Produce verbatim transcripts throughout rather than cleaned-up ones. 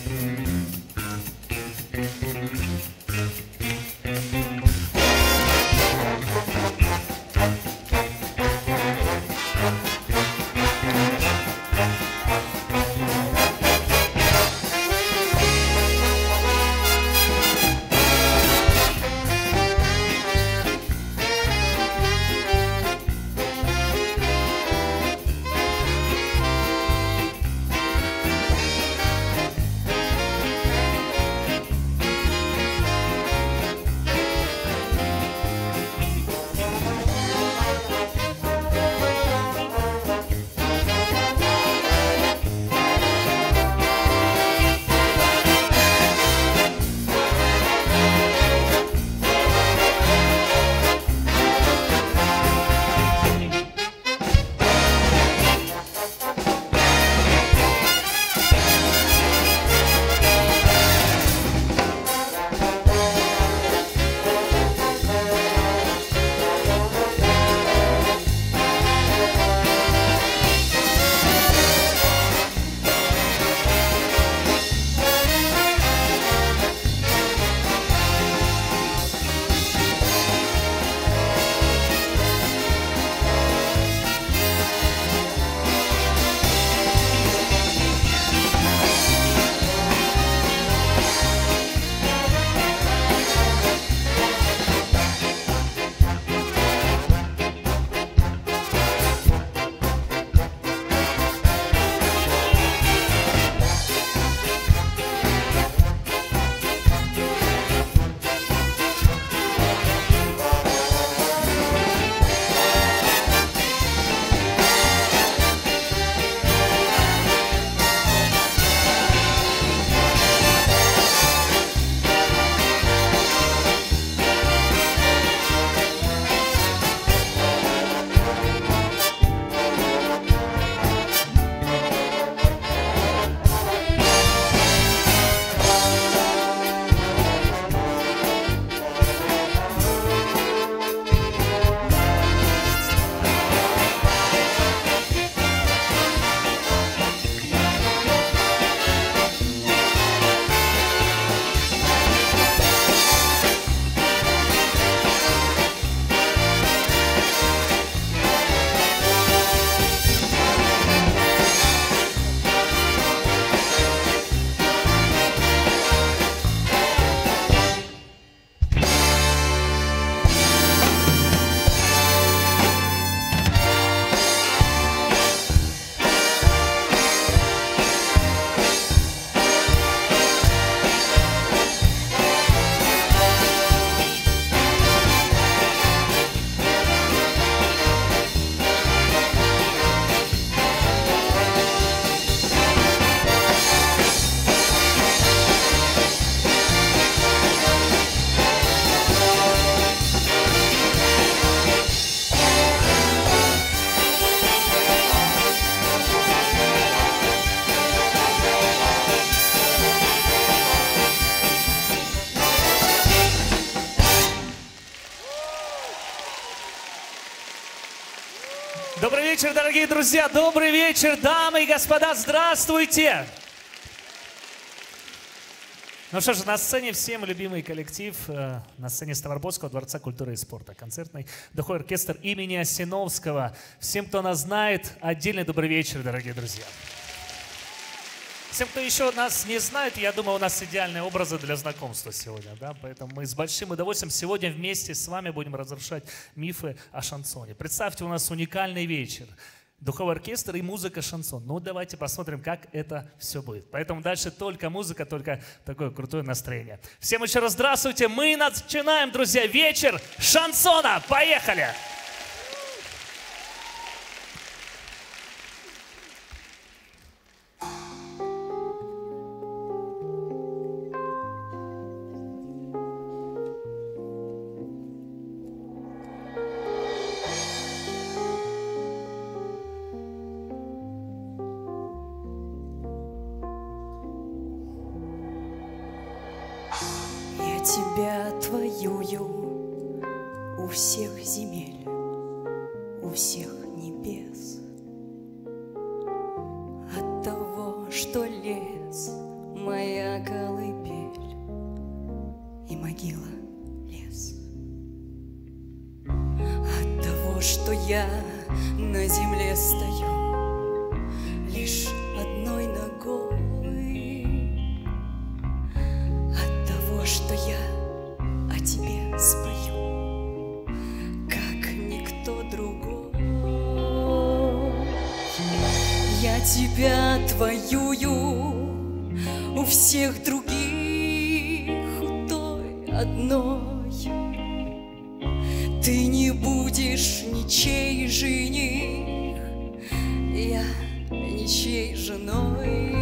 Добрый вечер, дорогие друзья! Добрый вечер, дамы и господа! Здравствуйте! Ну что же, на сцене всем любимый коллектив, э, на сцене Ставропольского дворца культуры и спорта. Концертный духовой оркестр имени Осиновского. Всем, кто нас знает, отдельный добрый вечер, дорогие друзья. Всем, кто еще нас не знает, я думаю, у нас идеальные образы для знакомства сегодня. Да? Поэтому мы с большим удовольствием сегодня вместе с вами будем разрушать мифы о шансоне. Представьте, у нас уникальный вечер. Духовой оркестр и музыка шансон. Ну, давайте посмотрим, как это все будет. Поэтому дальше только музыка, только такое крутое настроение. Всем еще раз здравствуйте. Мы начинаем, друзья, вечер шансона. Поехали! Тебя твоюю у всех земель, у всех небес. От того, что лес моя колыбель и могила лес. От того, что я на земле стою лишь одной ногой, от того, что я о тебе спою, как никто другой. Я тебя твоюю у всех других, у той одной. Ты не будешь ничей жених, я ничьей женой.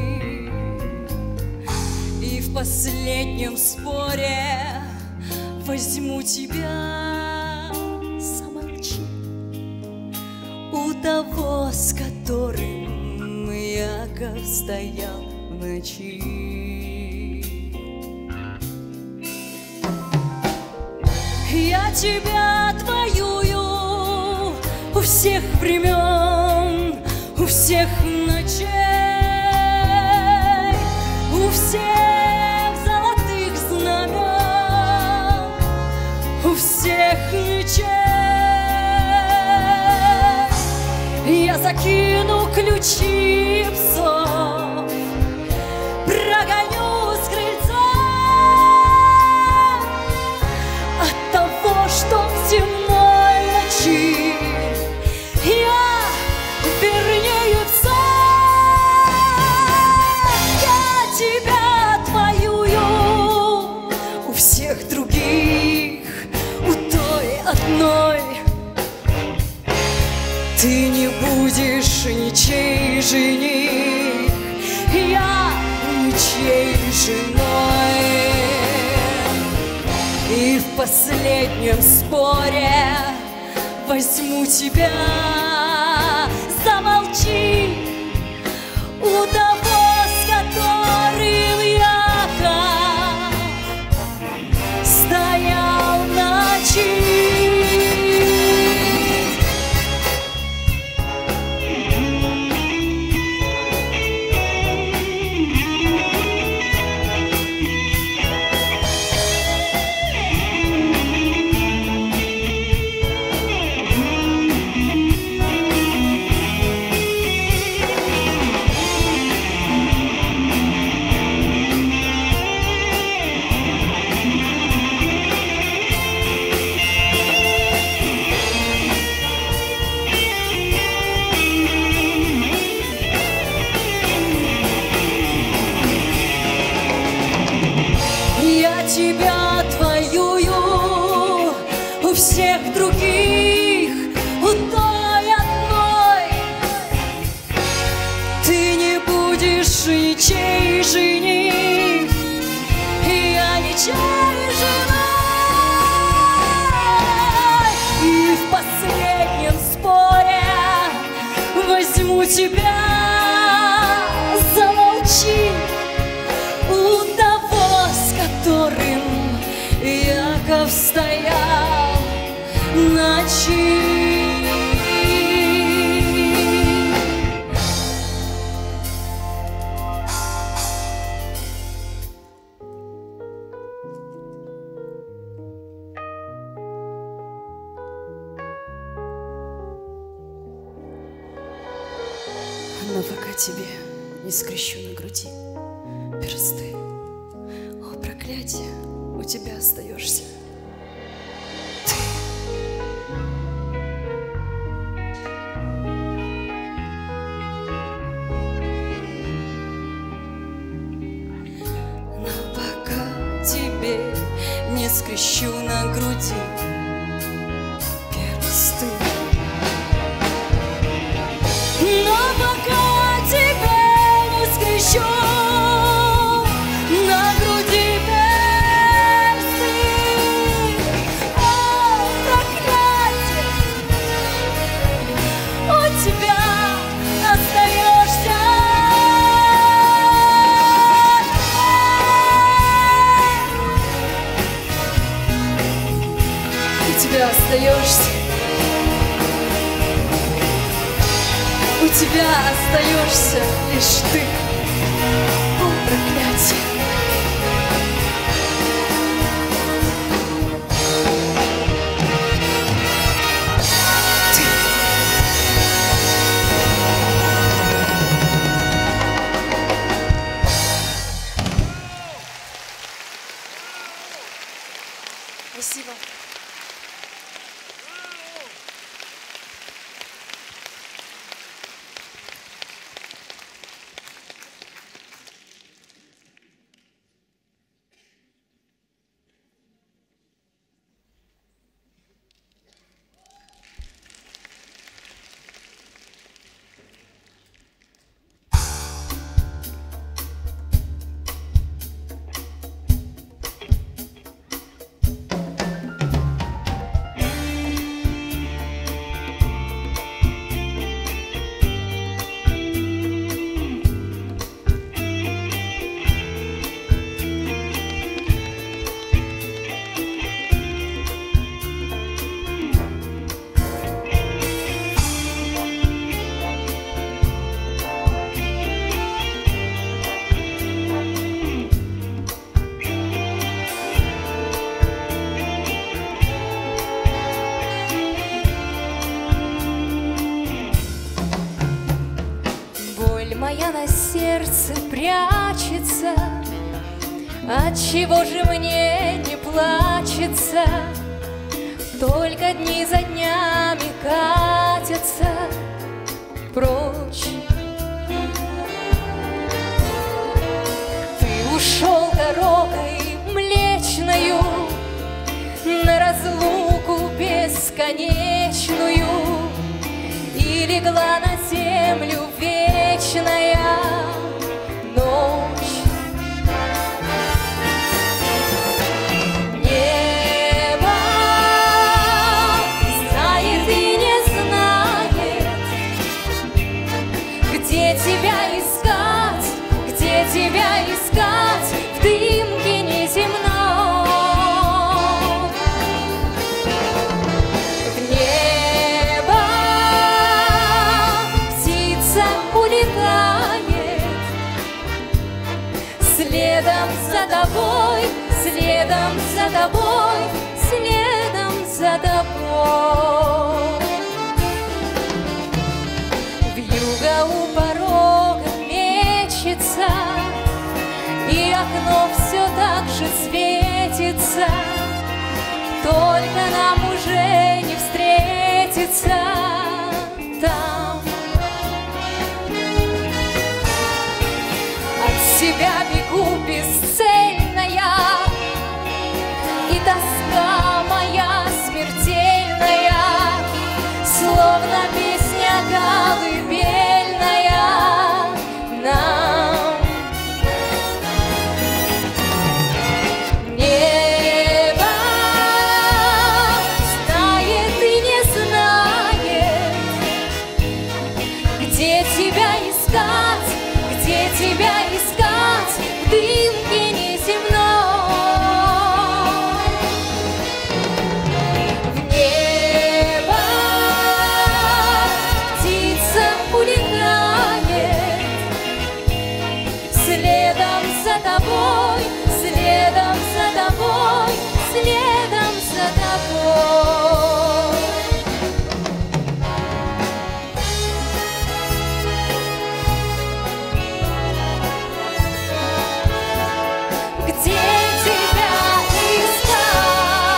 И в последнем споре возьму тебя, замолчи, у того, с которым Яков стоял в ночи. Я тебя твоюю у всех времен, у всех ночей, у всех золотых знамен, у всех ночей. Я закину ключи псов, прогоню с крыльца от того, что в земной ночи я вернее пса. Я тебя твоюю у всех других, у той одной. Ты не будешь ничей жених, я ничьей женой. И в последнем споре возьму тебя, замолчи, у того, с которым Яков стоял в ночи. Тебя твоюю у всех других, у той одной. Ты не будешь ничей жених, и я ничьей женой. И в последнем споре возьму тебя, замолчи, у того, с которым Яков стоял в ночи. Но пока тебе не скрещу на груди персты, о, проклятие, у тебя остаешься ты. Но пока тебе не скрещу на груди персты, но пока тебе не скрещу на груди персты, о, проклятие, у тебя остаешься ты. У тебя остаешься, у тебя остаешься лишь ты, о, проклятие. Спасибо. Моя на сердце прячется, отчего же мне не плачется? Только дни за днями катятся прочь. Ты ушел дорогой млечною на разлуку бесконечную, и легла на землю вечная ночь. Небо знает и не знает, где тебя искать, где тебя искать в дымке неземной. В небо птица улетает, следом за тобой, следом за тобой, следом за тобой. Вьюга у порога мечется, и окно все так же светится, только нам уже не встретиться там. От себя бегу бесцельная, и тоска моя смертельная, словно песня колыбельная нам. Небо знает и не знает, где тебя искать, где тебя искать в дымке неземной. В небо птица улетает, следом за тобой, следом за тобой, следом за тобой. Где тебя искать?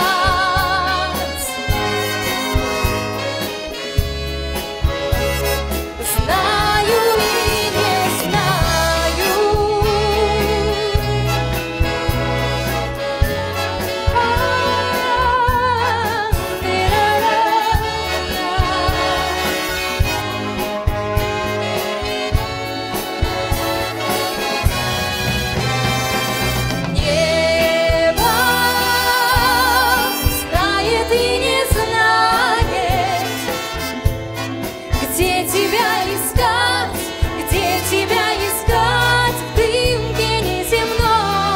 Знаю и не знаю. Небо знает и не знает, где тебя искать, где тебя искать в дымке неземной.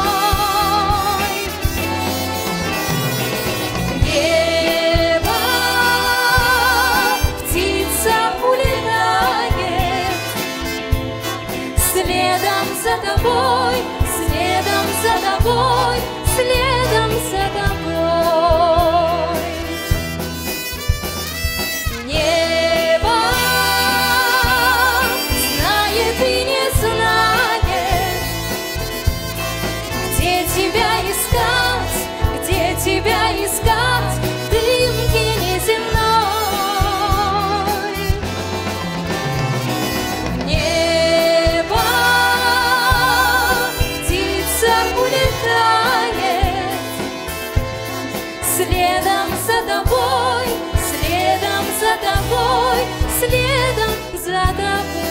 Небо птица улетает, следом за тобой, следом за тобой, следом за тобой. Небо знает и не знает, где тебя искать, где тебя искать тает. Следом за тобой, следом за тобой, следом за тобой.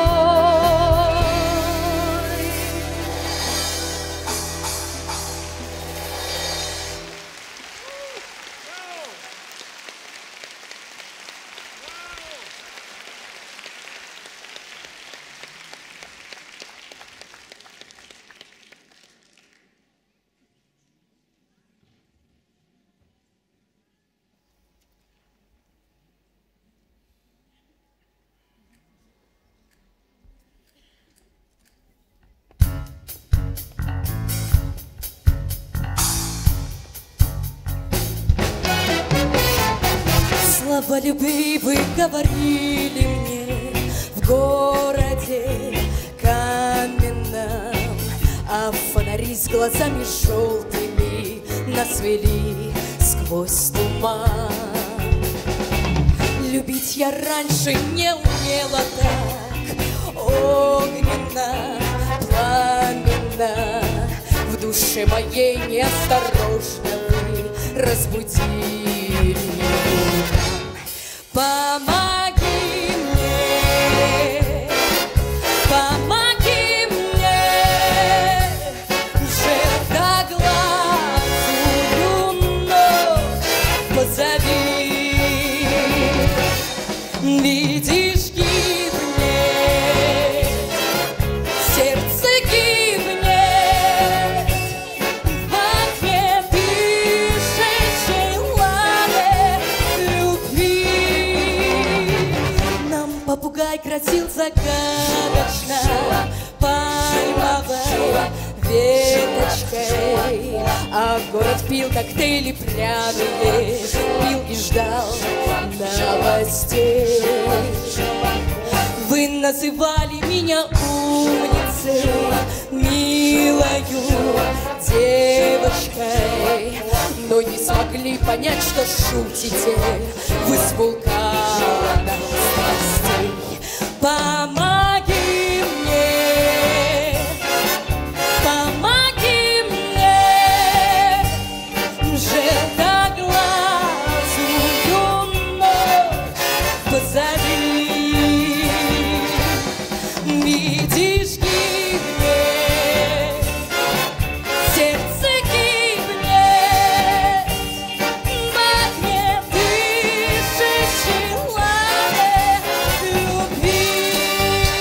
Слова любви вы говорили мне в городе каменном, а фонари с глазами желтыми нас вели сквозь туман. Любить я раньше не умела так огненно, пламенно. В душе моей неосторожно вы разбудили. Помоги мне, помоги мне, жертвоглазую ночь позови. Видишь, гибнет, сердце гибнет в огне дышащей лаве любви. Нам попугай грозил загадочно пальмовой веточкой, а город пил коктейли пряные, пил и ждал новостей. Вы называли меня умницей, милою девочкой, но не смогли понять, что шутите вы с вулканом страстей. Помоги мне, помоги мне, жертвоглазую ночь позови. Видишь, гибнет, сердце гибнет в огне дышащей лаве любви.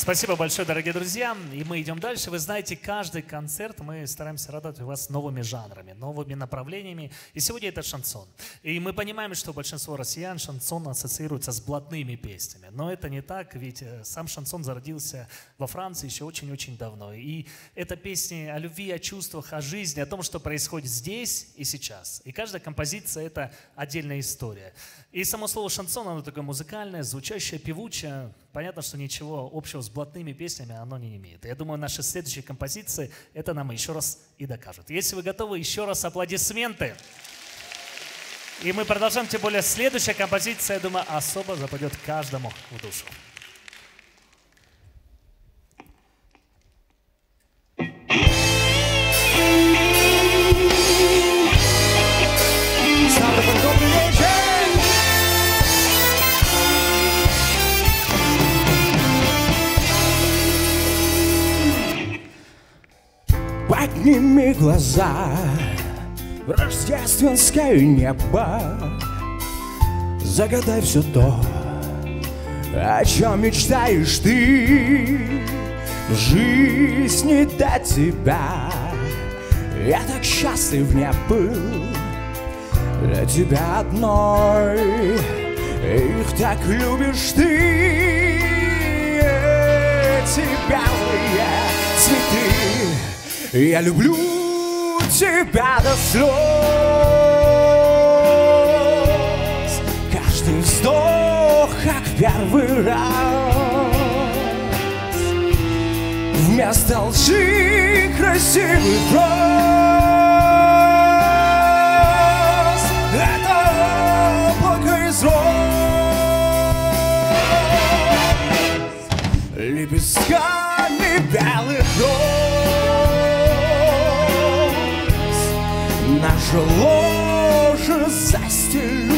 Спасибо большое, дорогие друзья. И мы идем дальше. Вы знаете, каждый концерт мы стараемся радовать вас новыми жанрами, новыми направлениями. И сегодня это шансон. И мы понимаем, что большинство россиян шансон ассоциируется с блатными песнями. Но это не так, ведь сам шансон зародился во Франции еще очень-очень давно. И это песни о любви, о чувствах, о жизни, о том, что происходит здесь и сейчас. И каждая композиция – это отдельная история. И само слово шансон, оно такое музыкальное, звучащее, певучее. Понятно, что ничего общего с блатными песнями оно не имеет. Я думаю, наши следующие композиции это нам еще раз и докажут. Если вы готовы, еще раз аплодисменты. И мы продолжаем, тем более следующая композиция, я думаю, особо западет каждому в душу. Подними глаза в рождественское небо, загадай все то, о чем мечтаешь ты. В жизни до тебя я так счастлив не был, для тебя одной, их так любишь ты. Эти белые цветы, я люблю тебя до слез. Каждый вздох, как первый раз. Вместо лжи красивый фраз. Это облако из роз, лепестками белых роз. Наше ложе застелю.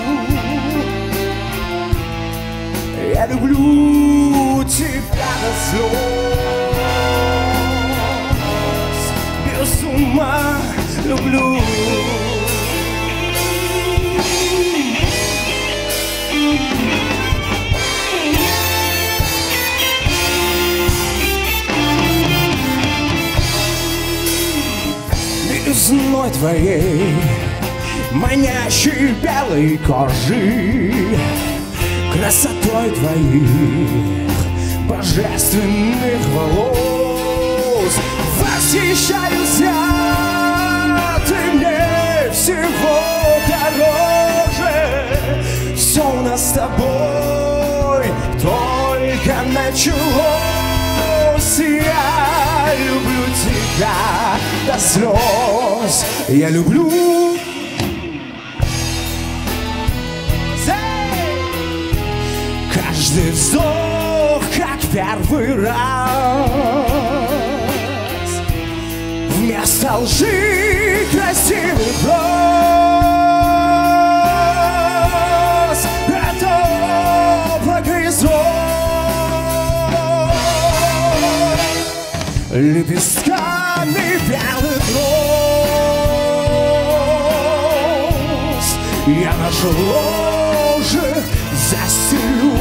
Я люблю тебя до слез. Без ума люблю. Белизной твоей, манящей белой кожи, красотой твоих божественных волос восхищаюсь я. Ты мне всего дороже. Все у нас с тобой только началось. Я люблю тебя до слез. Я люблю. Каждый вздох, как первый раз. Вместо лжи красивый фраз. Это облако из роз, лепестками белых роз. Я наше ложе застелю.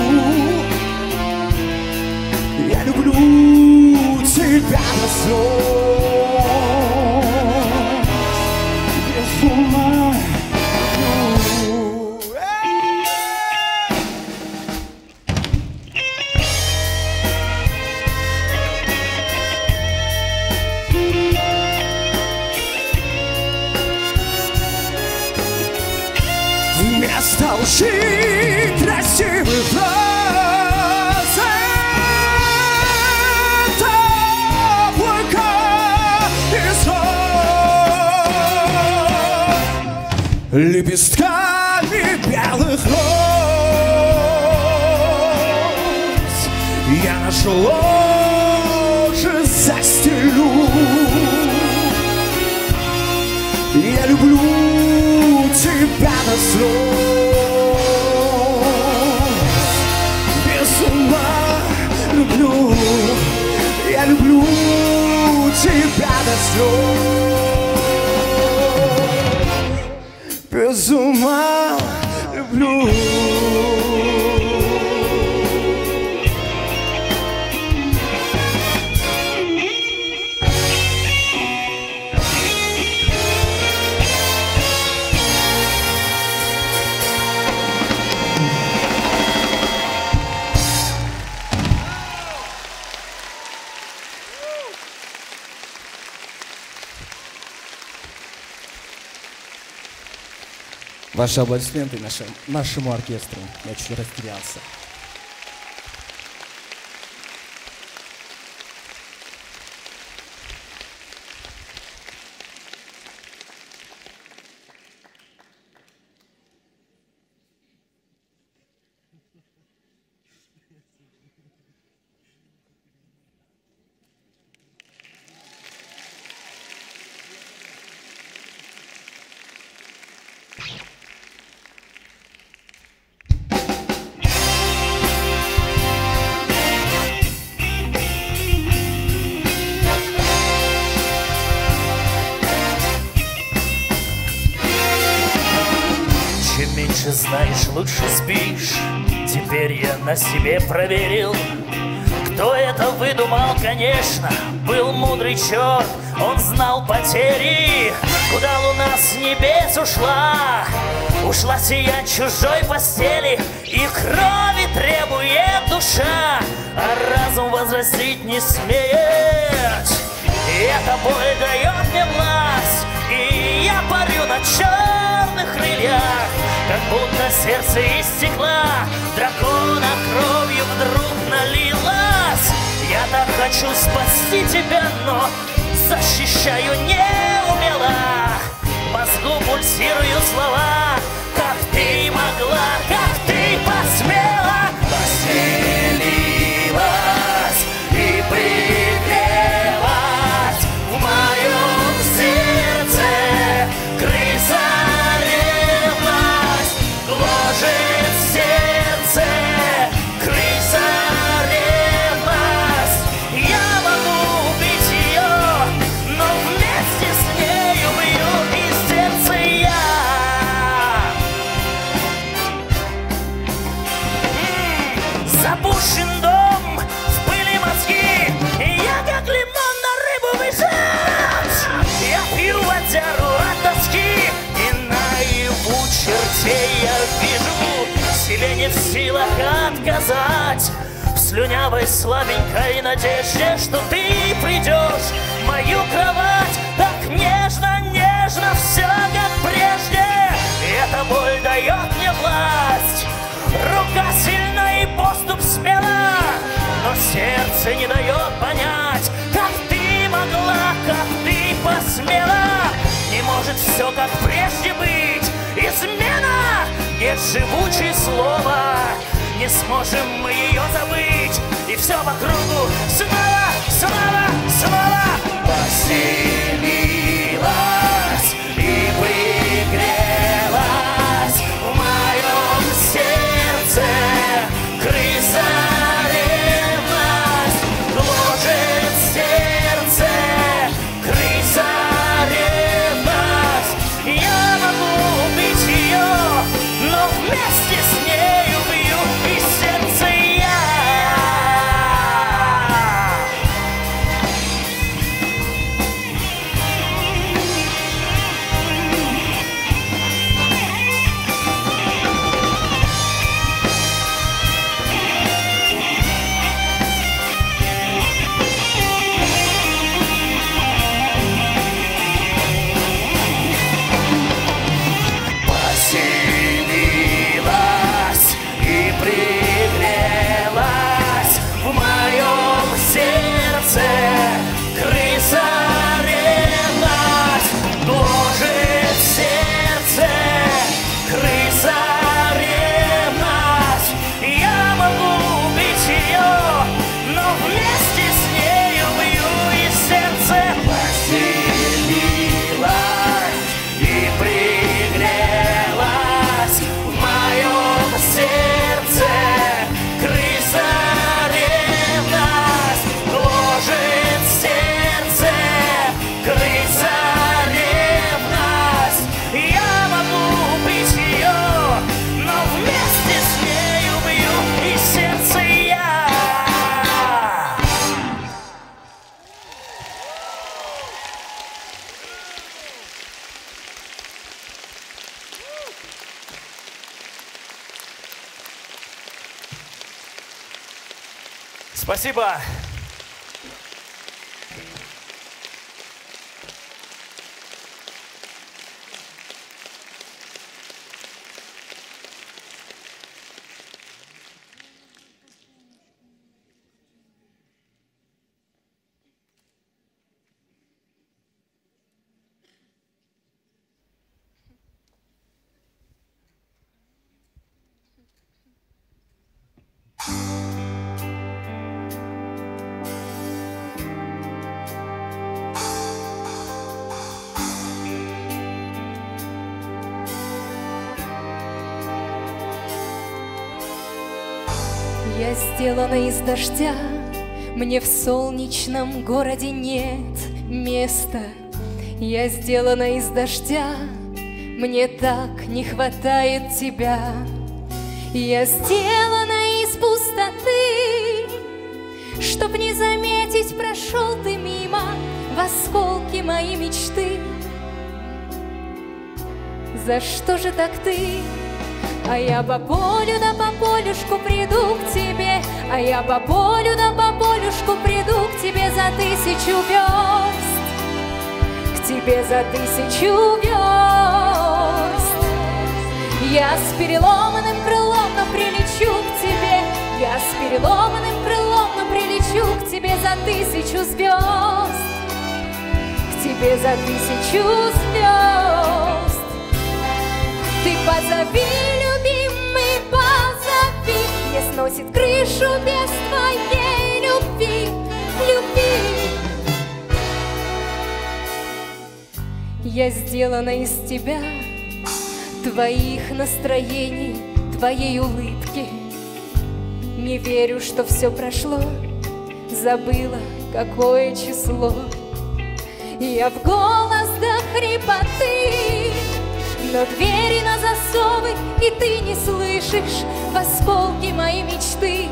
Я люблю тебя до слез. Без ума люблю. Вместо лжи красивый фраз. Это облако из роз, лепестками белых роз. Я наше ложе застелю. Я люблю тебя до слез. Без ума люблю. Я люблю тебя до слез. Без ума люблю. Ваши аплодисменты нашему, нашему оркестру. Я чуть растерялся. Знаешь, лучше спишь. Теперь я на себе проверил. Кто это выдумал, конечно, был мудрый черт. Он знал потери. Куда луна с небес ушла? Ушла сиять чужой постели, и крови требует душа, а разум возразить не смеет. И эта боль дает мне власть, и я парю на черных крыльях, как будто сердце из стекла дракона кровью вдруг налилось. Я так хочу спасти тебя, но защищаю неумело. В мозгу пульсируют слова: как ты могла, как ты посмела. Поселилась и пригрелась в моем сердце крыса. Гложет сердце крыса ревность. Я могу убить ее, но вместе с ней убью и сердце я. М-м, запущен дом, в пыли мозги, и я как лимон на рыбу выжать. Я пью водяру от тоски, и наяву чертей я вижу, себе не в силах отказать в слюнявой слабенькой надежде, что ты придешь в мою кровать так нежно, нежно, все как прежде. И эта боль дает мне власть, рука сильна и поступ смела, но сердце не дает понять, как ты могла, как ты посмела. Не может все как прежде быть. Измена, нет живучее слово, не сможем мы ее забыть. И все по кругу снова, снова, снова поселилась и пригрелась в моем сердце крыса ревность. Гложет сердце крыса ревность. Я могу убить ее, но вместе с ней убью и сердце я. Поселилась и пригрелась в моем сердце крыса ревность. Гложет сердце крыса ревность. Я могу убить ее, но вместе с ней убью и сердце. Поселилась и пригрелась в моем сердце крыса ревность. Гложет сердце крыса ревность. Я могу убить ее, но вместе с ней убью и сердце я. Спасибо. Я сделана из дождя, мне в солнечном городе нет места. Я сделана из дождя, мне так не хватает тебя. Я сделана из пустоты, чтоб не заметить, прошел ты мимо в осколки моей мечты. За что же так ты? А я по полю да по полюшку приду к тебе, а я по полю да по полюшку приду к тебе за тысячу верст, к тебе за тысячу верст. Я с переломанным крылом, но прилечу к тебе, я с переломанным крылом, но прилечу к тебе за тысячу звезд, к тебе за тысячу звезд. Ты позови, любимый, позови, мне сносит крышу без твоей любви, любви. Я сделана из тебя, твоих настроений, твоей улыбки. Не верю, что все прошло, забыла, какое число. Я в голос до хрипоты, но двери на засовы, и ты не слышишь в осколки моей мечты.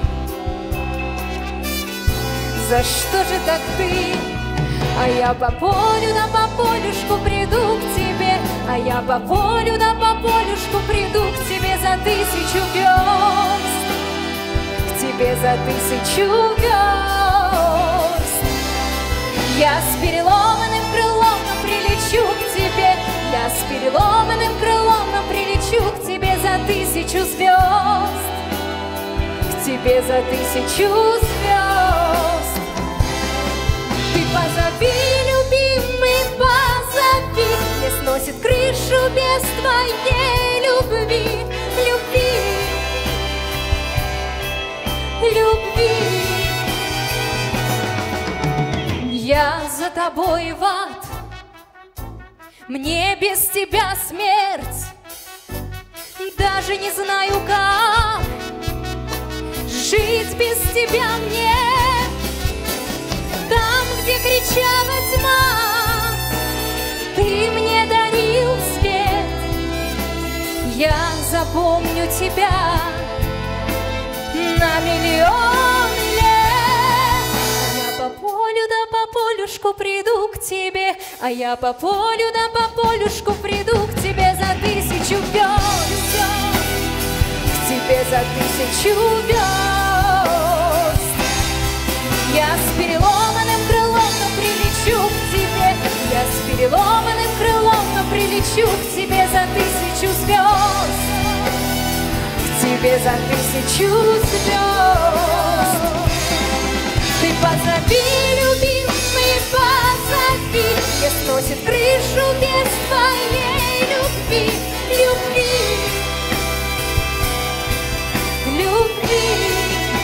За что же так ты? А я по полю да по полюшку приду к тебе, а я по полю да по полюшку приду к тебе за тысячу верст, к тебе за тысячу верст. Я с переломанным крылом, но прилечу к тебе, я с переломанным крылом, но прилечу к тебе за тысячу звезд, к тебе за тысячу звезд. Ты позови, любимый, позови, мне сносит крышу без твоей любви, любви, любви. Я за тобой в ад, мне без тебя смерть, даже не знаю как жить без тебя мне. Там, где кричала тьма, ты мне дарил свет. Я запомню тебя на миллион лет. А я по полю да по полюшку приду к тебе, а я по полю да по полюшку приду к тебе за тысячу верст, к тебе за тысячу верст. Я с переломанным крылом, но прилечу к тебе, я с переломанным крылом, но прилечу к тебе за тысячу звезд, к тебе за тысячу звезд. Ты позови, любимый, позови, мне сносит крышу без твоей любви, любви, любви.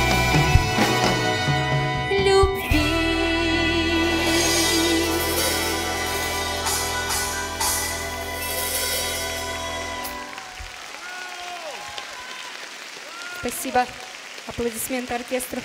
Спасибо. Аплодисменты оркестру.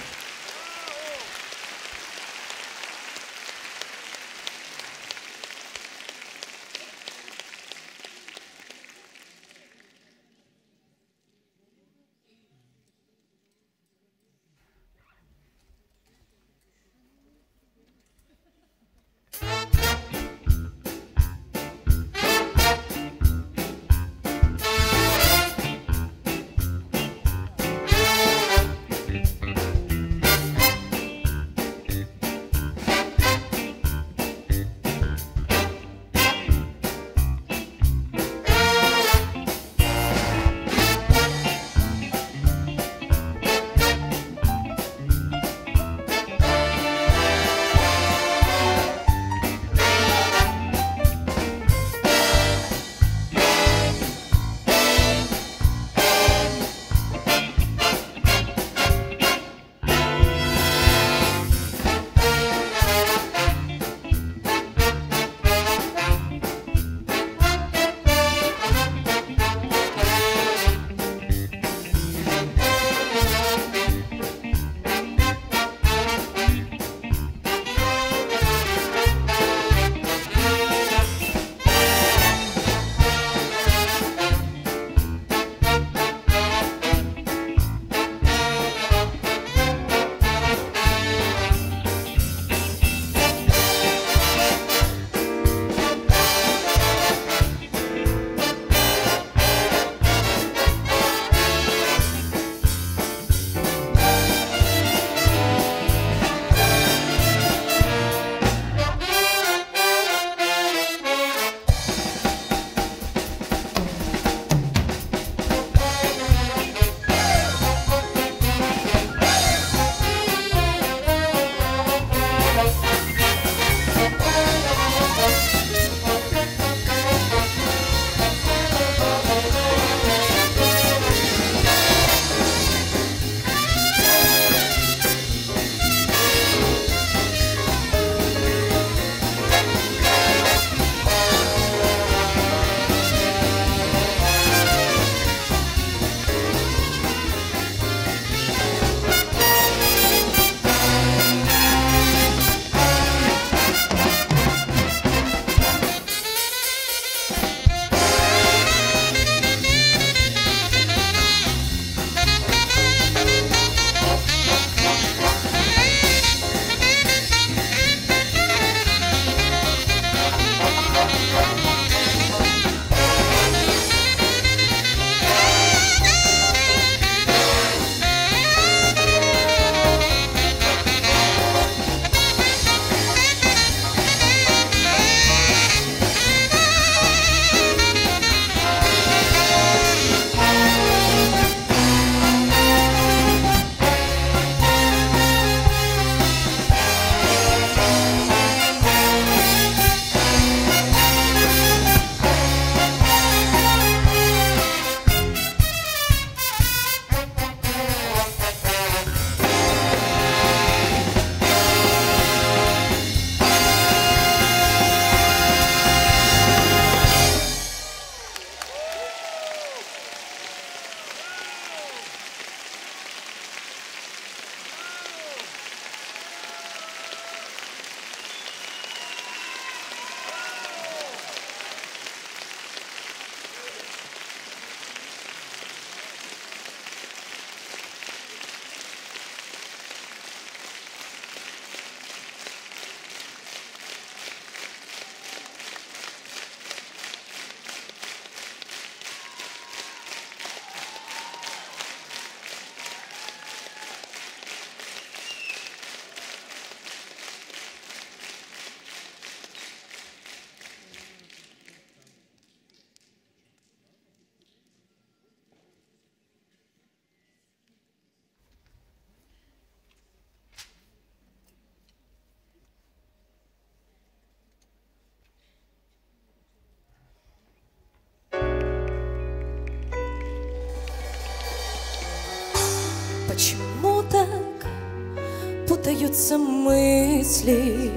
Почему так путаются мысли?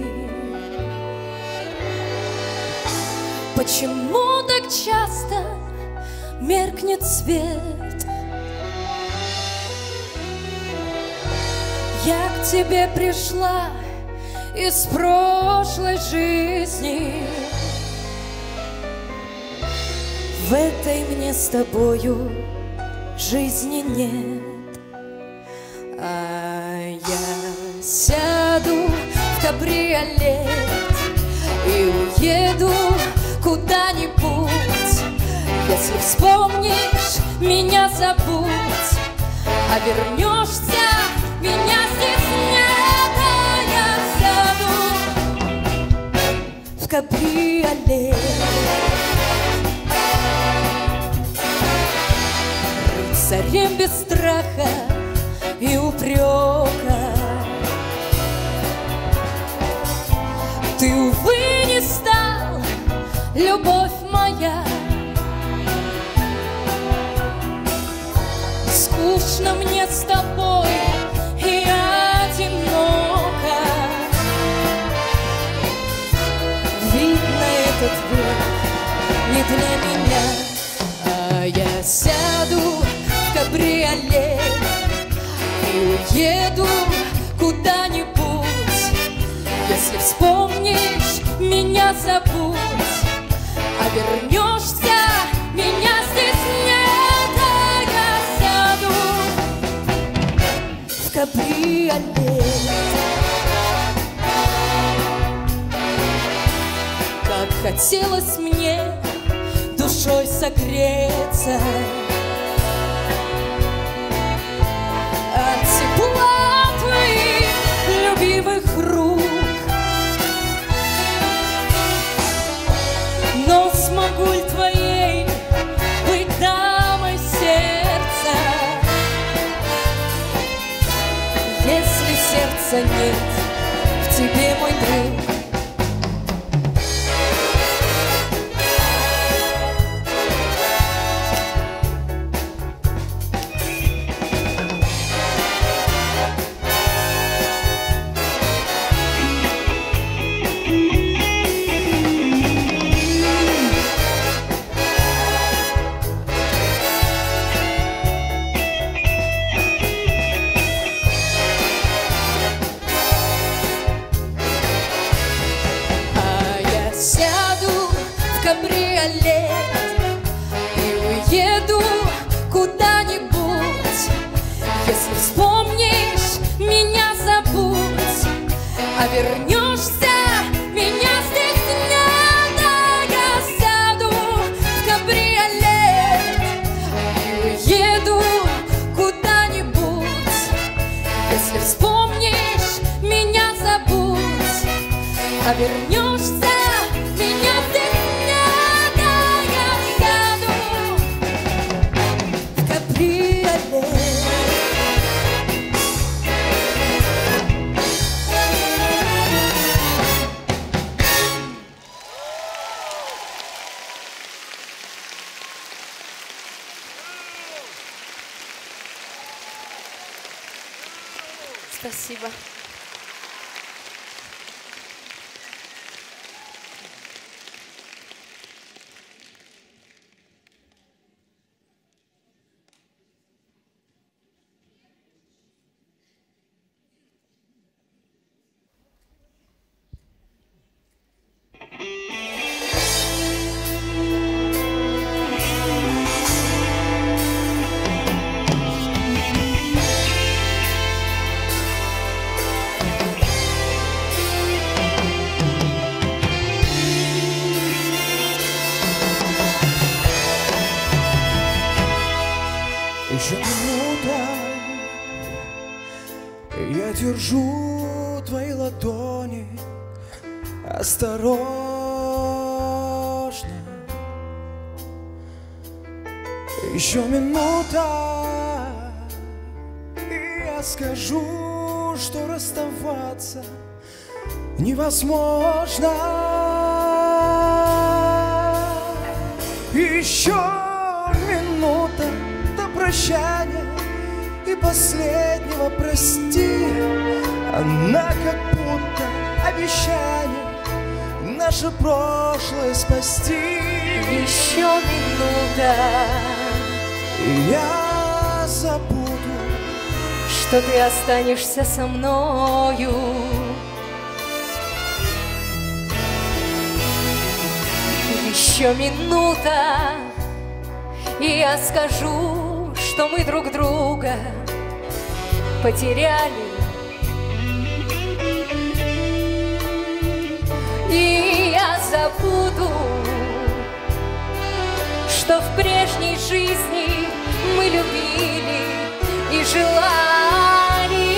Почему так часто меркнет свет? Я к тебе пришла из прошлой жизни. В этой мне с тобою жизни нет. А я сяду в кабриолет и уеду куда-нибудь. Если вспомнишь, меня забудь, а вернешься, меня здесь нет. А я сяду в кабриолет, рыцарем без страха и упрека. Ты, увы, не стал, любовь моя. Скучно мне с тобой и одиноко. Видно, этот век не для меня. А я сяду в кабриолет и уеду куда-нибудь. Если вспомнишь, меня забудь, а вернешься, меня здесь нет. А я сяду в кабриолет. Как хотелось мне душой согреться от тепла твоих любимых рук. Но смогу ли твоей быть дамой сердца, если сердца нет в тебе, мой друг? И уеду куда-нибудь. Если вспомнишь, меня забудь, а вернешься, меня здесь нет. А я сяду в кабриолет и уеду куда-нибудь. Если вспомнишь, меня забудь, а вернешься, меня здесь. Спасибо. Еще минута, я держу твои ладони осторожно. Еще минута, и я скажу, что расставаться невозможно. Еще минута до прощания, и последнего прости. Она как будто обещание наше прошлое спасти. Еще минута, и я забуду, что ты останешься со мною. Еще минута, и я скажу, что мы друг друга потеряли. И я забуду, что в прежней жизни мы любили и желали.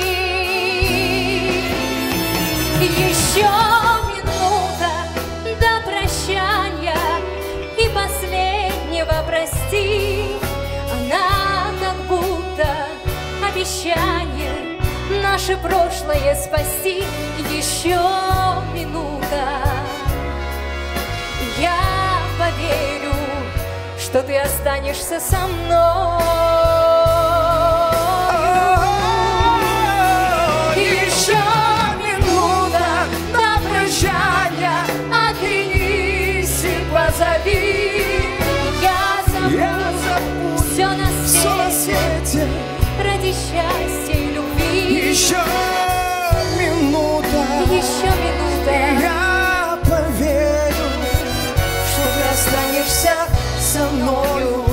Еще минута до прощания и последнего прости. Она как будто обещание наше прошлое спасти. Еще минута, я поверю, что ты останешься со мной. Еще минута до прощания, оглянись и позови. Я забуду, я забуду все на все на свете свете. ради счастья и любви. Еще минута, Еще минута, я поверю, что ты останешься со мною.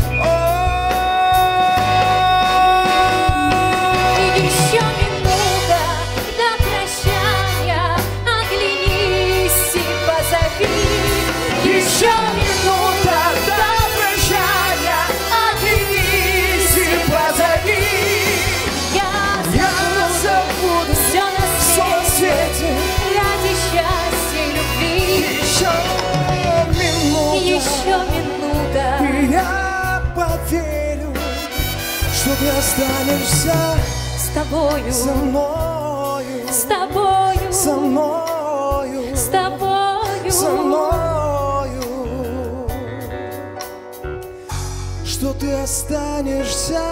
Еще минута до прощания, оглянись и позови. Еще минута до прощания, оглянись и позови. Я я забуду все на все на свете свете. ради счастья и любви. Еще минута, Еще минута, и я поверю, что ты останешься с тобою, со мною, с тобою, со мною, с тобою, со мною, что ты останешься.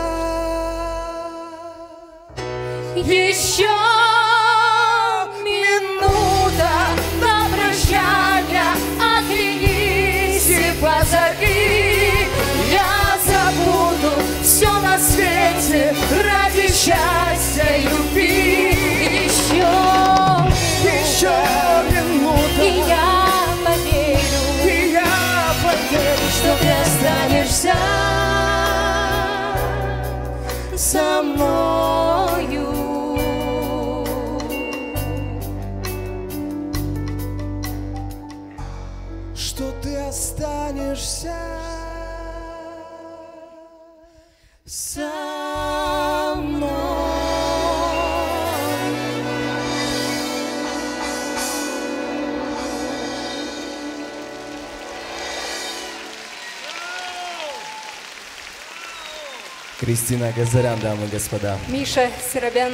Еще минута до прощания, оглянись и позови. Я забуду все на свете ради счастья и любви. Еще, Еще минута, и я поверю, и я поверю, что ты останешься со мною. что ты останешься со мной. Кристина Газарян, дамы и господа. Миша Серобян.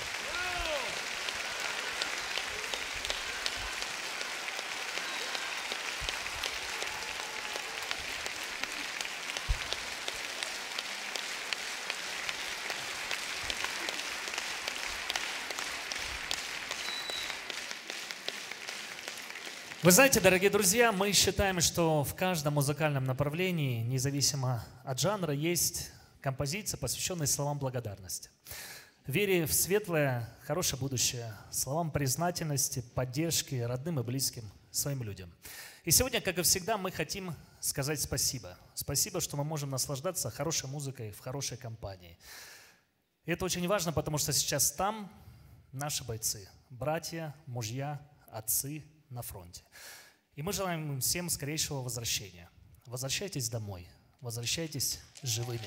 Вы знаете, дорогие друзья, мы считаем, что в каждом музыкальном направлении, независимо от жанра, есть композиция, посвященная словам благодарности. Вере в светлое, хорошее будущее, словам признательности, поддержки родным и близким, своим людям. И сегодня, как и всегда, мы хотим сказать спасибо. Спасибо, что мы можем наслаждаться хорошей музыкой в хорошей компании. И это очень важно, потому что сейчас там наши бойцы, братья, мужья, отцы на фронте. И мы желаем им всем скорейшего возвращения. Возвращайтесь домой, возвращайтесь живыми.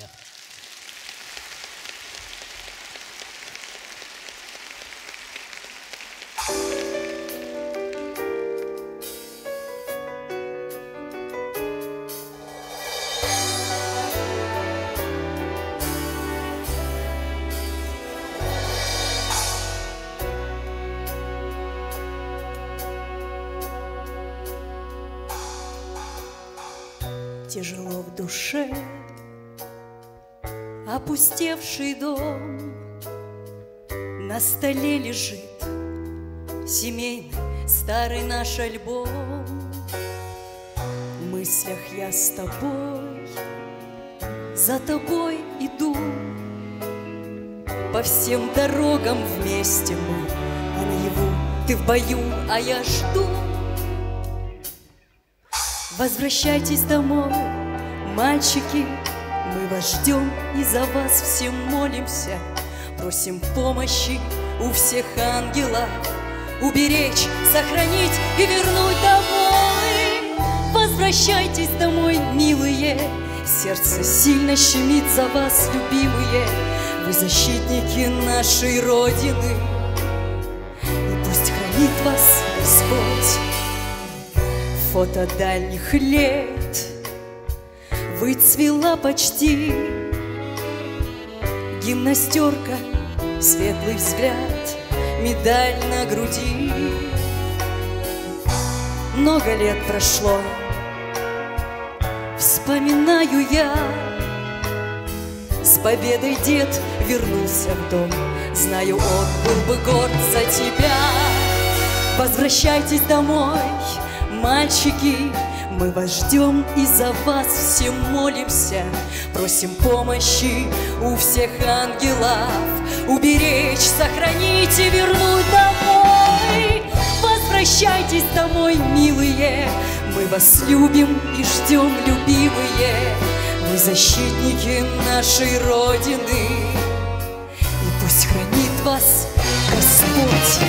Тяжело в душе опустевший дом. На столе лежит семейный старый наш альбом. В мыслях я с тобой, за тобой иду. По всем дорогам вместе мы, а наяву ты в бою, а я жду. Возвращайтесь домой, мальчики, мы вас ждем и за вас всем молимся. Просим помощи у всех ангелов, уберечь, сохранить и вернуть домой. Возвращайтесь домой, милые, сердце сильно щемит за вас, любимые. Вы защитники нашей Родины, и пусть хранит вас Господь. Фото дальних лет выцвела почти, гимнастерка, светлый взгляд, медаль на груди. Много лет прошло, вспоминаю я. С победой дед вернулся в дом, знаю, он был бы горд за тебя. Возвращайтесь домой, мальчики, мы вас ждем и за вас всем молимся. Просим помощи у всех ангелов, уберечь, сохранить и вернуть домой. Возвращайтесь домой, милые, мы вас любим и ждем, любимые. Вы защитники нашей Родины, и пусть хранит вас Господь.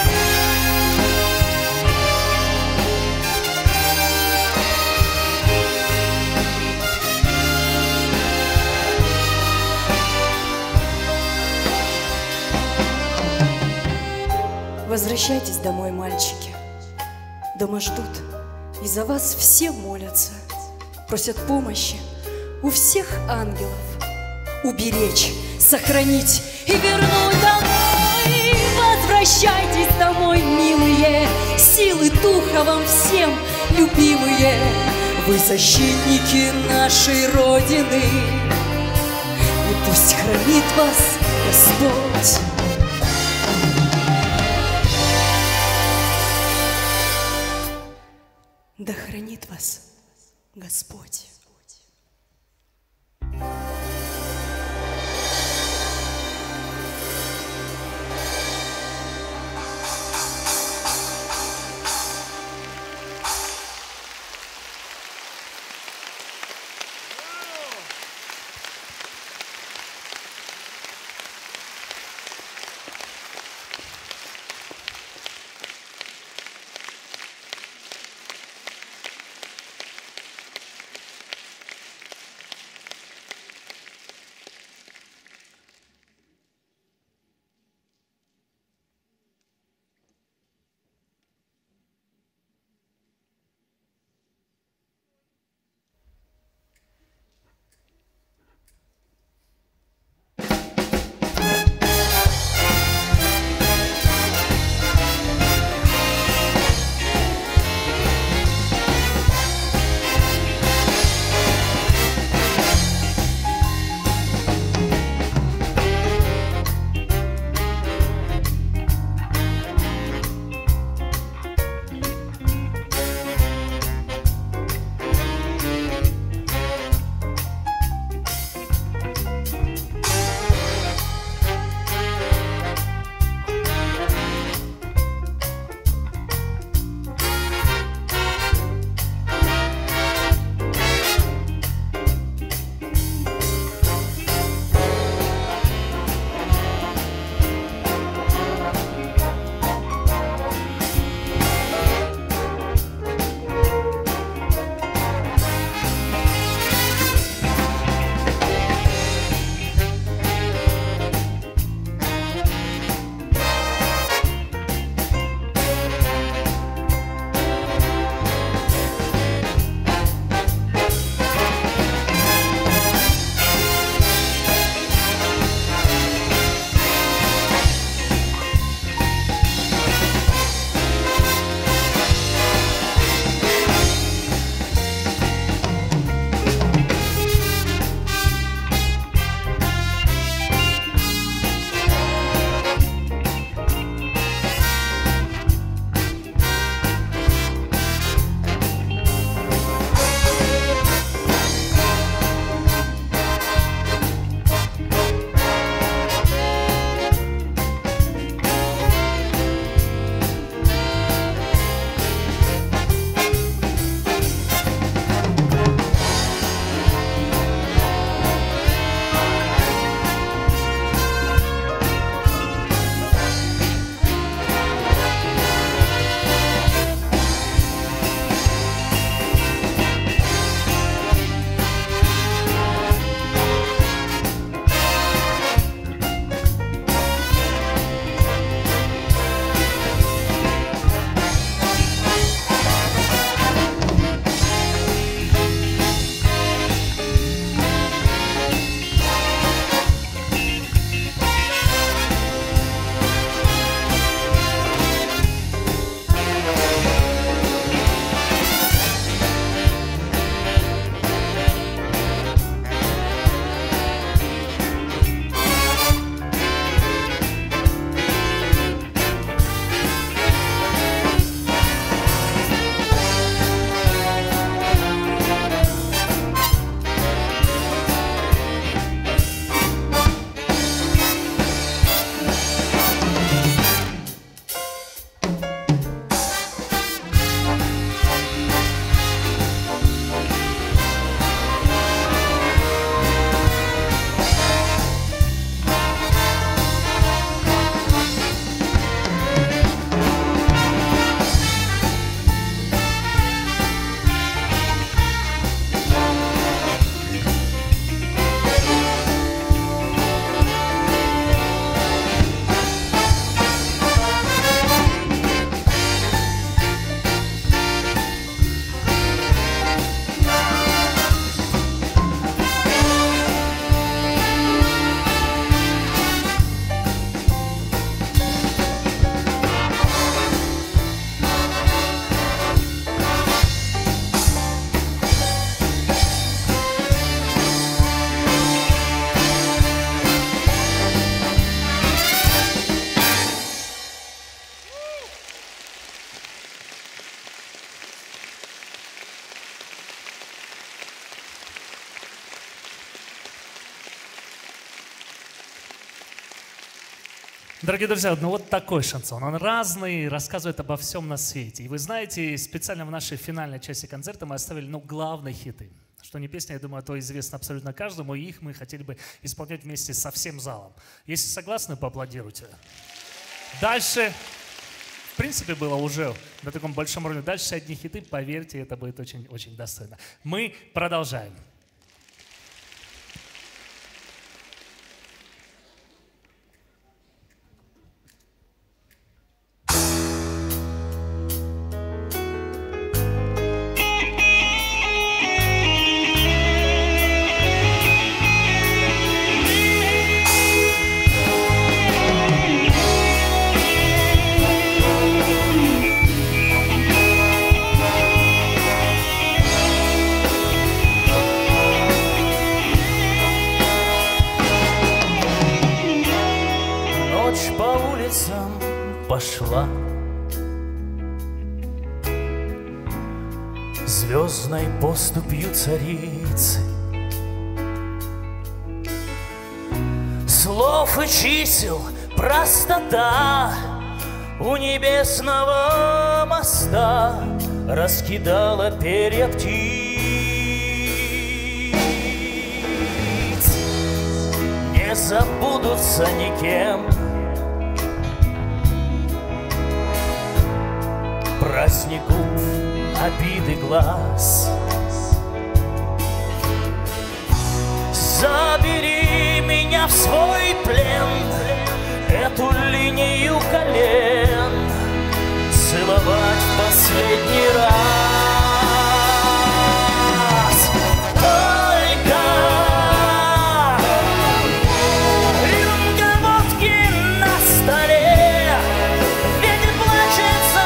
Возвращайтесь домой, мальчики. Дома ждут, и за вас все молятся. Просят помощи у всех ангелов. Уберечь, сохранить и вернуть домой. Возвращайтесь домой, милые, силы духа вам всем, любимые. Вы защитники нашей Родины, и пусть хранит вас Господь. Да хранит вас Господь. Дорогие друзья, ну вот такой шансон. Он разный, рассказывает обо всем на свете. И вы знаете, специально в нашей финальной части концерта мы оставили, ну, главные хиты. Что не песня, я думаю, то известно абсолютно каждому, и их мы хотели бы исполнять вместе со всем залом. Если согласны, поаплодируйте. Дальше, в принципе, было уже на таком большом уровне. Дальше одни хиты, поверьте, это будет очень-очень достойно. Мы продолжаем. Пошла звездной поступью царицы, слов и чисел простота у небесного моста раскидала перья птиц. Не забудутся никем празднику обиды глаз. Забери меня в свой плен, эту линию колен целовать в последний раз. Только рюмка водки на столе, ветер плачет за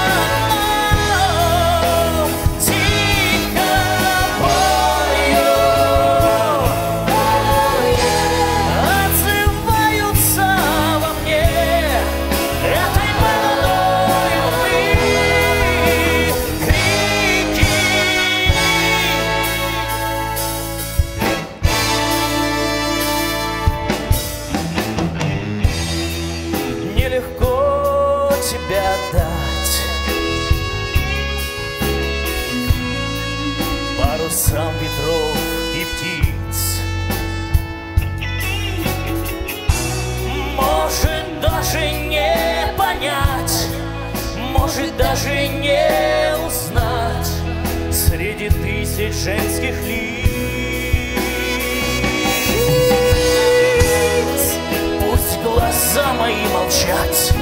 окном, тихо пою, отзываются во мне этой молодой луны крики. Нелегко тебя отдать парусам ветров и птиц. Может даже не понять, может даже не узнать среди тысяч женских лиц. Пусть глаза мои молчать,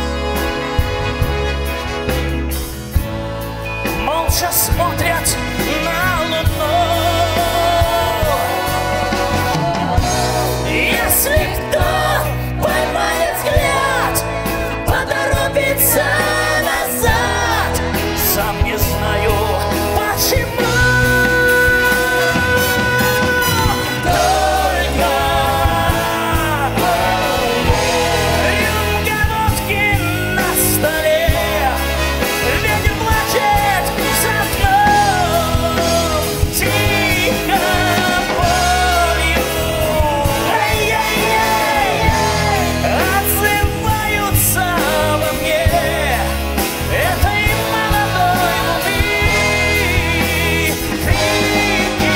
молча смотрят на луну. Если кто поймает взгляд, поторопится назад, сам не знаю почему. Только рюмка водки на столе, ветер плачет за окном, тихо пою. Ай-яй-яй, отзываются во мне этой молодой луны крики.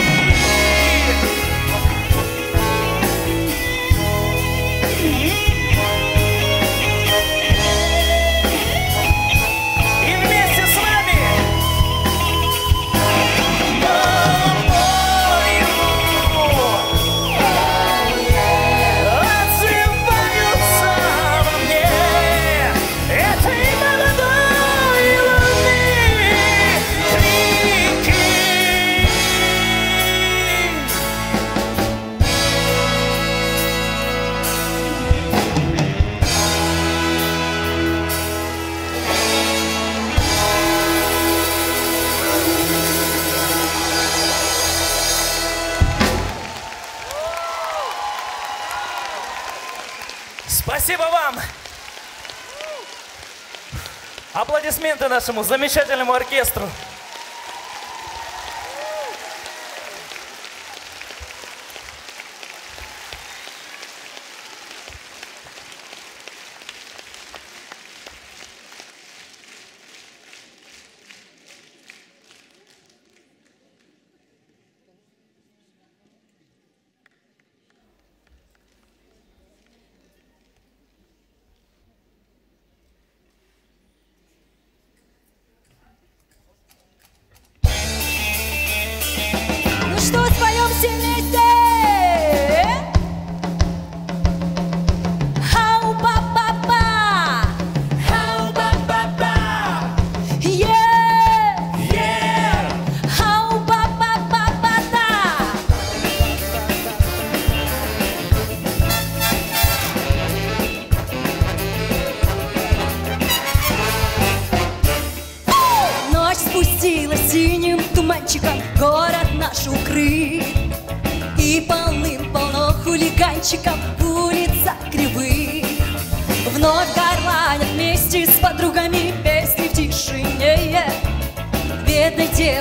И вместе с вами отзываются во мне этой молодой луны крики. Спасибо вам! Аплодисменты нашему замечательному оркестру.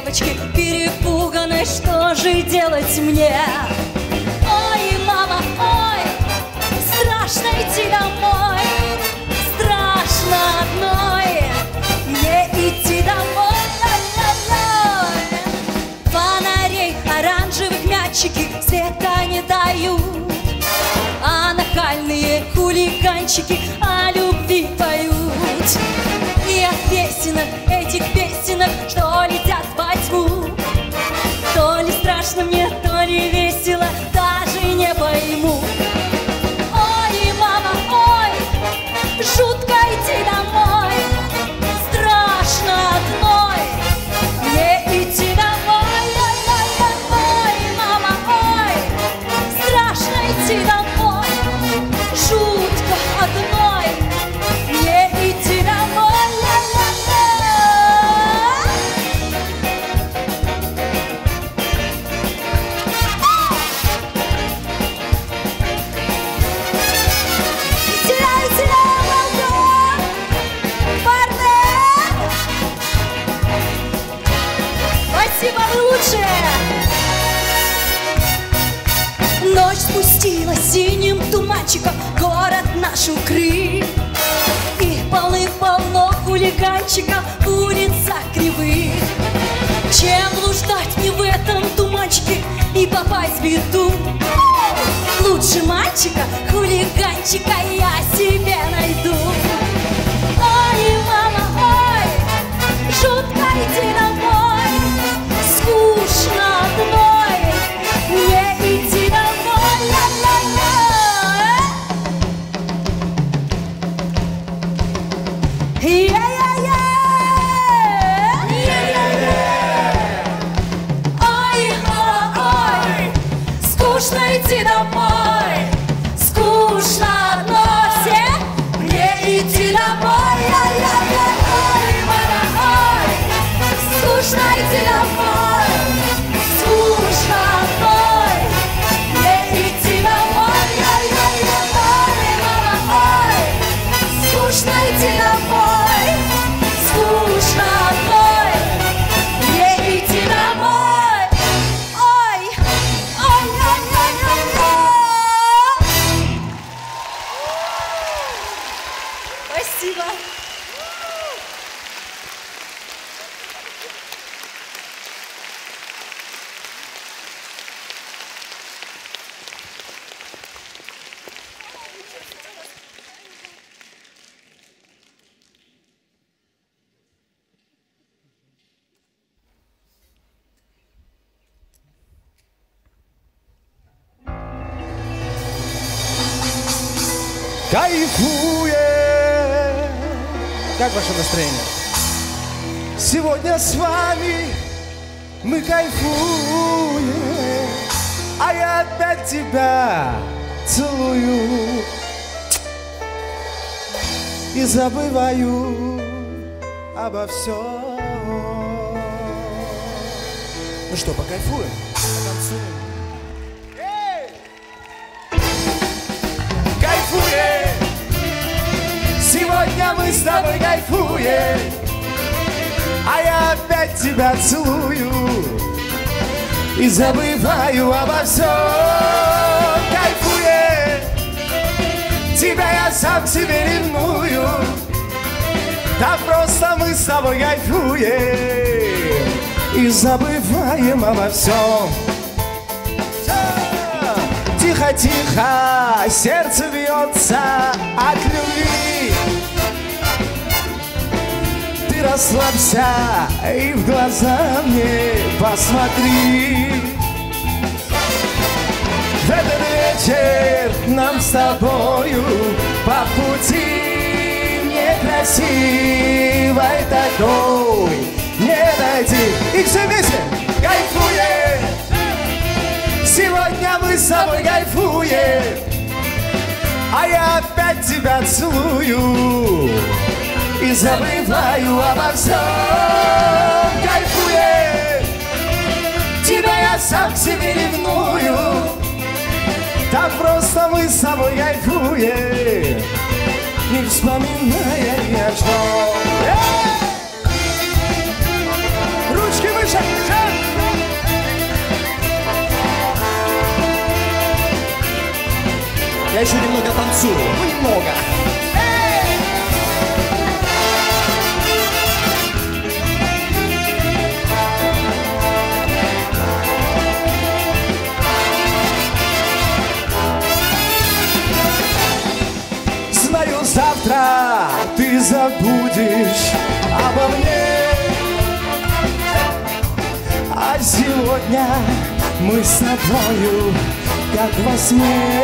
девочки перепуганы, что же делать мне? Ой, мама, ой, страшно идти домой, страшно одной мне идти домой. Ой-ой-ой. Фонарей оранжевых мячики света не дают, а нахальные хулиганчики о любви поют. И от песенок, этих песенок, что летят во тьму, то ли страшно мне, то ли весело, даже не пойму. Ой, мама, ой, жутко идти домой, страшно одной мне идти домой. Ой, мама, ой, страшно идти домой, жутко одной мне идти домой. Спасибо, вы лучшие! Ночь спустилась синим туманчиком, город наш укрыт, и полны-полно хулиганчиков в улицах кривых. Чем блуждать мне в этом туманчике и попасть в беду? Лучше мальчика, хулиганчика я себе найду. Ой, мама, ой, жутко идти домой, скучно одной мне идти домой. Ой, ой, скучно идти домой, скучно одной все мне идти домой. Ой, мама, ой, скучно идти домой, скучно одной мне идти домой. Ой, мама, ой, скучно идти домой, скучно одной мне идти домой. Ой, ой, ой, ой, ой, ой. Спасибо. Кайфует. Как ваше настроение? Сегодня с вами мы кайфуем, а я опять тебя целую и забываю обо всем. Ну что, покайфуем? Потанцуем? Кайфуем! Сегодня мы с тобой кайфуем, а я опять тебя целую и забываю обо всем. Кайфуем! Тебя я сам себе ревную, да просто мы с тобой кайфуем и забываем обо всем. Тихо-тихо, сердце бьется от любви. Ты расслабься и в глаза мне посмотри. В этот вечер нам с тобою по пути некрасивой такой не найти. И все вместе кайфуем! Сегодня мы с тобой кайфуем, а я опять тебя целую и забываю обо всем. Кайфуем! Тебя я сам к себе ревную, так просто мы с тобой кайфуем, не вспоминая ни о чем. Ручки выше! Я еще немного танцую, ну немного. Знаю, завтра ты забудешь обо мне, а сегодня мы с тобою, как во сне.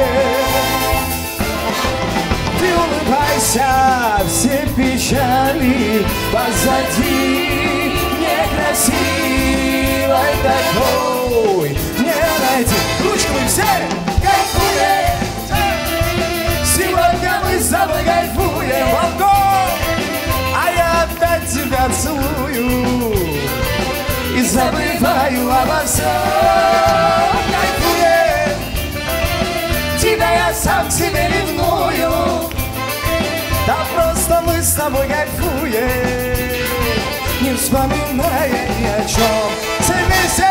Ты улыбайся, все печали позади. Некрасивой такой не найти. Ручку мы все кайфуем. Сегодня мы с тобой кайфуем, волком. А я опять тебя целую и забываю обо всем. Кайфуем. Тебя я сам к себе ревную. Да просто мы с тобой кайфуем, не вспоминая ни о чем. Все вместе!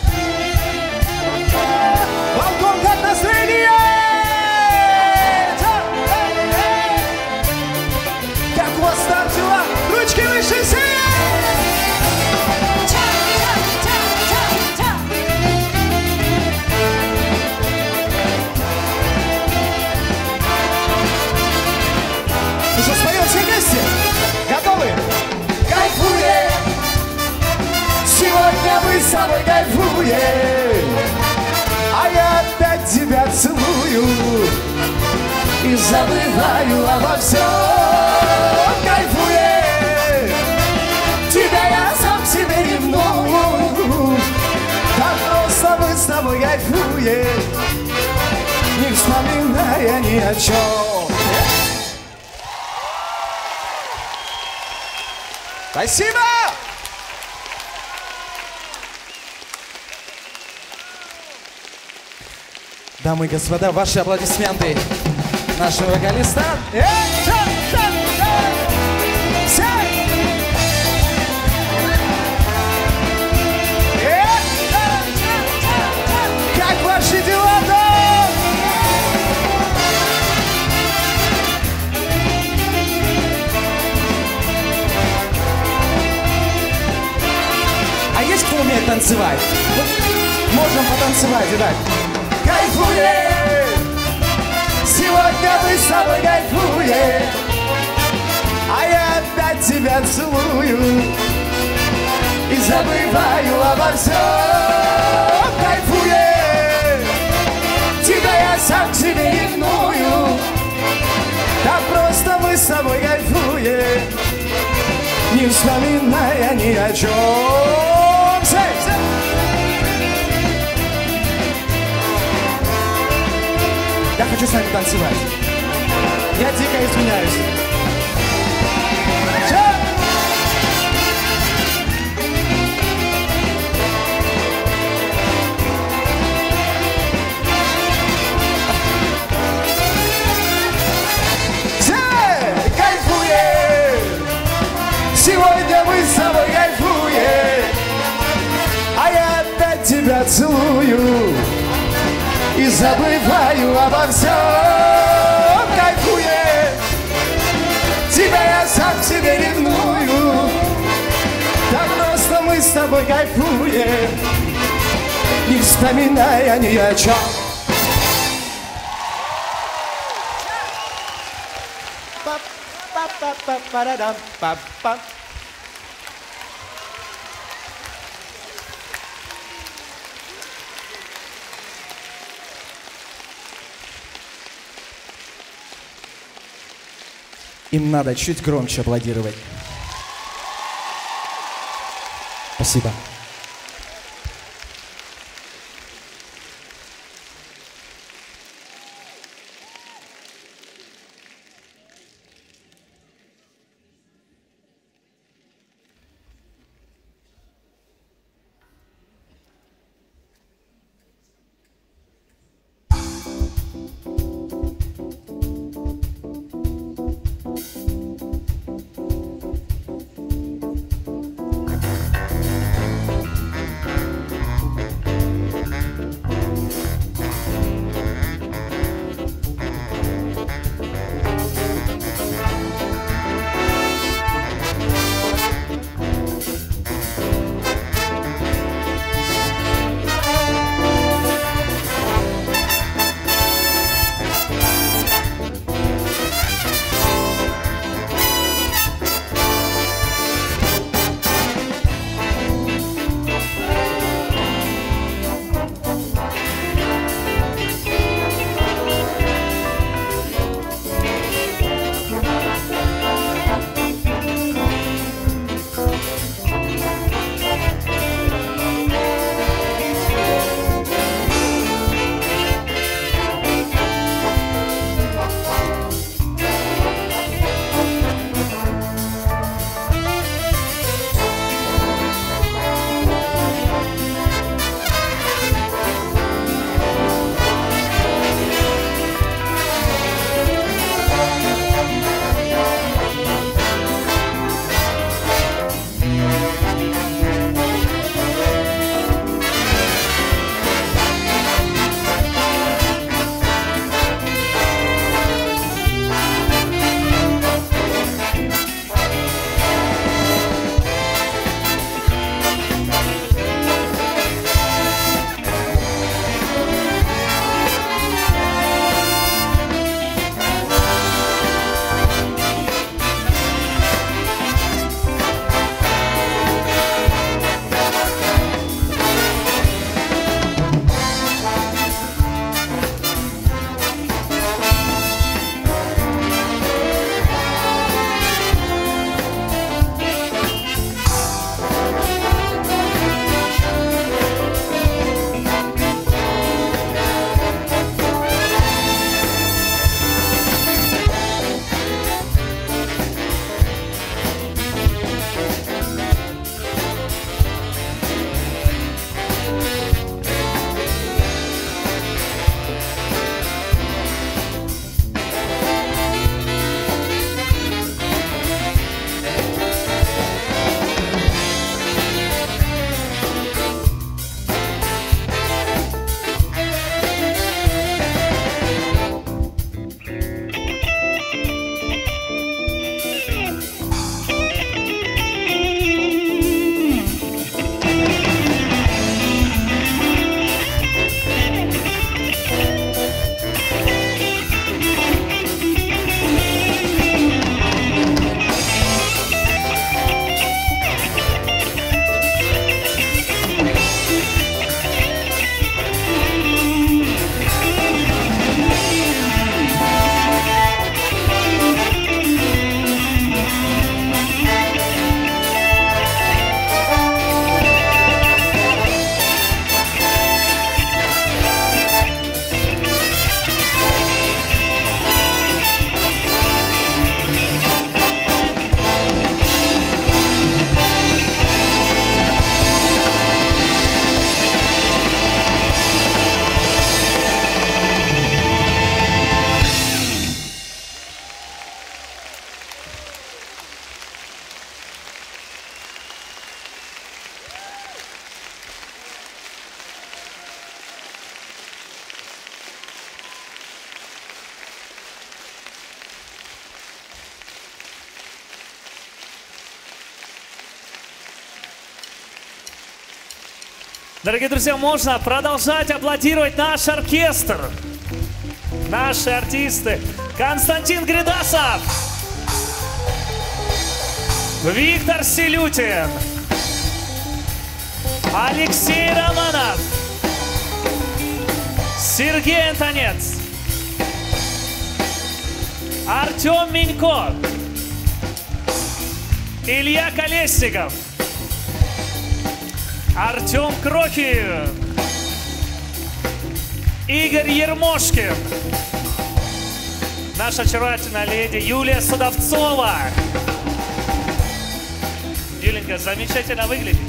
Волком, как настроение! Как у вас там дела? Ручки выше все! Ну что, споем все вместе? Готовы? Кайфуем! Сегодня мы с тобой кайфуем, а я опять тебя целую и забываю обо всем. Кайфуем! Тебя я сам себе ревную. Так просто мы с тобой кайфуем, не вспоминая ни о чем. Спасибо! Дамы и господа, ваши аплодисменты нашего вокалиста. Э, ша, ша, ша. Все. Э, ша, ша, ша. Как ваши дела-то? А есть кто умеет танцевать? Вот можем потанцевать, итак. Кайфуем! Сегодня мы с тобой кайфуем, а я опять тебя целую и забываю обо всем. Кайфуем! Тебя я сам к себе ревную. Да просто мы с тобой кайфуем, не вспоминая ни о чем. Все, все. Я хочу с вами танцевать. Я дико извиняюсь. Ча! Все! Кайфуем! Сегодня мы с тобой кайфуем, а я опять тебя целую и забываю обо всем. Кайфуем! Тебя я сам к себе ревную. Да просто мы с тобой кайфуем, не вспоминая ни о чем. Па-па-па-па-па-па-па-па. Им надо чуть громче аплодировать. Спасибо. Дорогие друзья, можно продолжать аплодировать наш оркестр. Наши артисты. Константин Гридасов. Виктор Силютин. Алексей Романов. Сергей Антонец. Артем Минько. Илья Колесников. Артем Крохин. Игорь Ермошкин. Наша очаровательная леди Юлия Судовцова. Юленька, замечательно выглядите.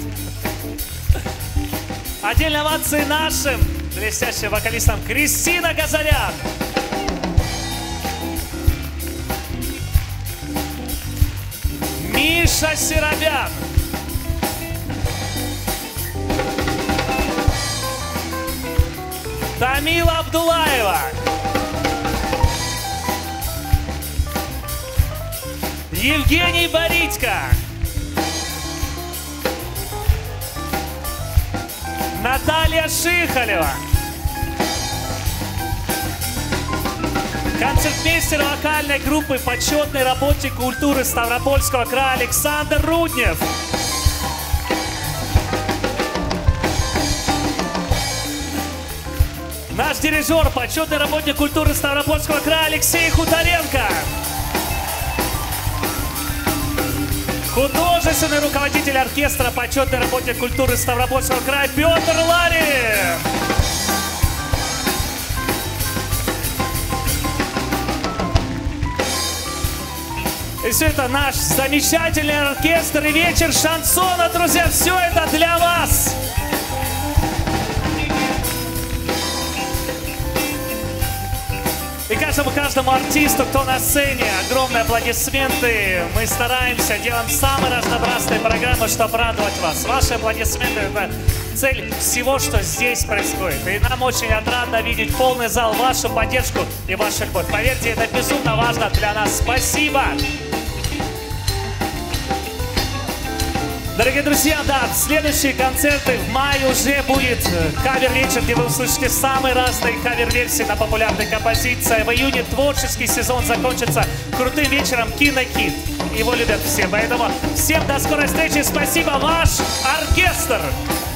Отдельные овации нашим блестящим вокалистам Кристина Газарян. Миша Серобян. Тамила Абдулаева. Евгений Боритько. Наталья Шихалева. Концертмейстер вокальной группы, почетный работник культуры Ставропольского края Александр Руднев. Наш дирижер, почетный работник культуры Ставропольского края Алексей Хуторенко. Художественный руководитель оркестра, почетный работник культуры Ставропольского края Петр Ларин. И все это наш замечательный оркестр и вечер шансона, друзья, все это для вас. И каждому, каждому артисту, кто на сцене, огромные аплодисменты. Мы стараемся, делаем самые разнообразные программы, чтобы радовать вас. Ваши аплодисменты — это цель всего, что здесь происходит. И нам очень отрадно видеть полный зал, вашу поддержку и вашу любовь. Поверьте, это безумно важно для нас. Спасибо! Дорогие друзья, да, следующие концерты в мае уже будет кавер-вечер, где вы услышите самые разные кавер-версии на популярные композиции. В июне творческий сезон закончится крутым вечером «Кинокит». Его любят все, поэтому всем до скорой встречи. Спасибо, ваш оркестр!